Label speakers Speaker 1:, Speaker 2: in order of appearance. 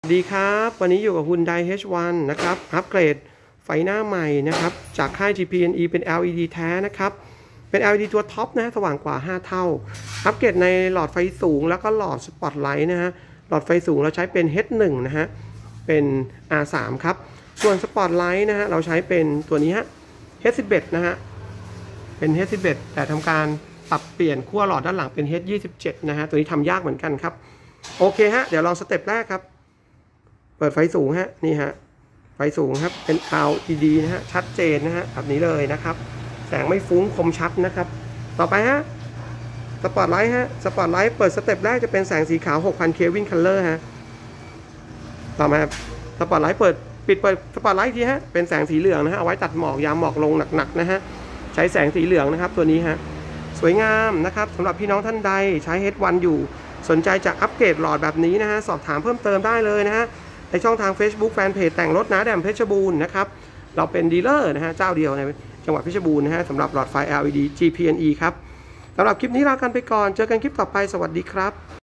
Speaker 1: ดีครับวันนี้อยู่กับ Hyundai H1 นะครับอัปเกรดไฟหน้าใหม่นะครับจากค่าย GPNE เป็น LED แท้นะครับเป็น LED ตัวท็อปนะสว่างกว่า5เท่าอัปเกรดในหลอดไฟสูงแล้วก็หลอดสปอตไลท์นะฮะหลอดไฟสูงเราใช้เป็น H1 นะฮะเป็น R3 ครับส่วนสปอตไลท์นะฮะเราใช้เป็นตัวนี้ฮะ H11 นะฮะเป็น H11 แต่ทำการปรับเปลี่ยนขั้วหลอดด้านหลังเป็น H27 นะฮะตัวนี้ทำยากเหมือนกันครับโอเคฮะเดี๋ยวลองสเต็ปแรกครับเปิดไฟสูงฮะนี่ฮะไฟสูงครับเป็น LED นะฮะชัดเจนนะฮะแบบนี้เลยนะครับแสงไม่ฟุ้งคมชัดนะครับต่อไปฮะสปอตไลท์ฮะสปอตไลท์เปิดสเต็ปแรกจะเป็นแสงสีขาว 6,000 เคลวินคัลเลอร์ฮะต่อมาสปอตไลท์เปิดสปอตไลท์ทีฮะเป็นแสงสีเหลืองนะฮะเอาไว้ตัดหมอกยามหมอกลงหนักๆนะฮะใช้แสงสีเหลืองนะครับตัวนี้ฮะสวยงามนะครับสำหรับพี่น้องท่านใดใช้ H1 อยู่สนใจจะอัปเกรดหลอดแบบนี้นะฮะสอบถามเพิ่มเติมได้เลยนะฮะในช่องทาง Facebook แฟนเพจแต่งรถน้าแดมเพชรบูรณ์นะครับเราเป็นดีลเลอร์นะฮะเจ้าเดียวในจังหวัดเพชรบูรณ์นะฮะสำหรับหลอดไฟ LED GPNE ครับสำหรับคลิปนี้ลากันไปก่อนเจอกันคลิปต่อไปสวัสดีครับ